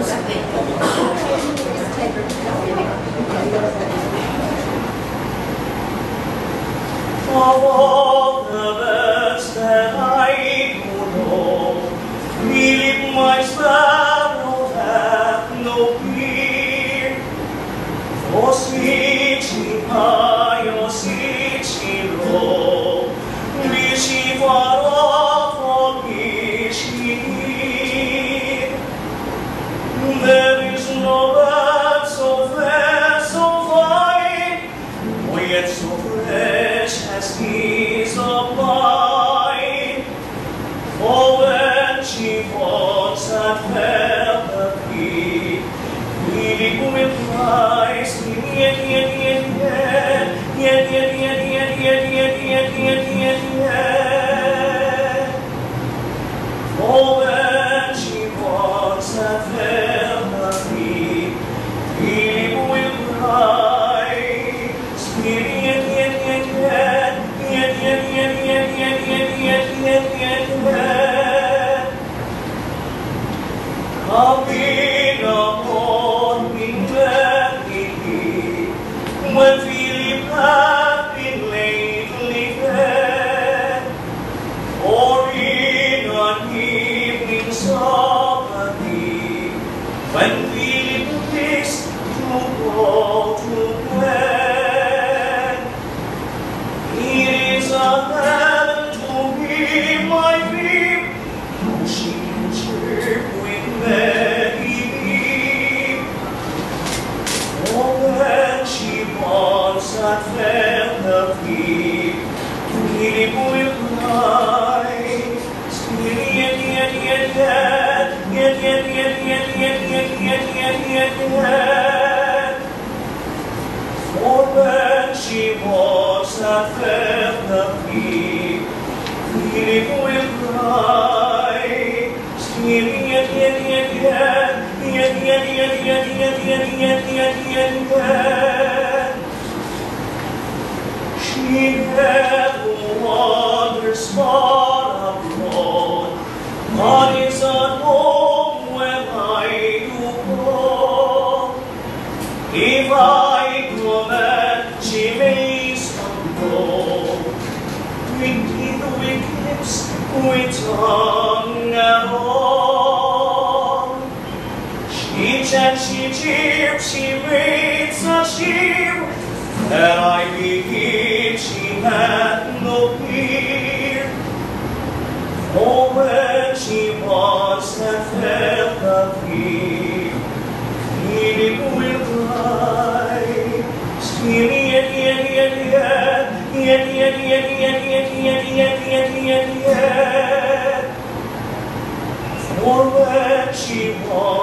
Of all the birds that I could know, really my sparrow hath no fear. For sweet she high, or sweet she low, be she far off, or be she near. There is no bird so fair, so fine, or yet so fresh as these of mine. For when she falls at her feet, we will rise, yet, for when she falls at her feet, we will rise, coming upon me gladly, when Philip had been lately fed, or in an evening Sabbath, when Philip wished to go to bed. It is a heaven to me, my dream, how she can chirp with melody. Oh, when she falls at her feet, Philip will cry, for when she walks at her feet, Philip will cry, she never wanders far abroad, but is at home when I do go. If I command, she makes go. With lips, with tongue and all. She chants, she cheers, she waits a sheep, that I believe she had no fear. For when she was at her feet, Philip will cry, for when she was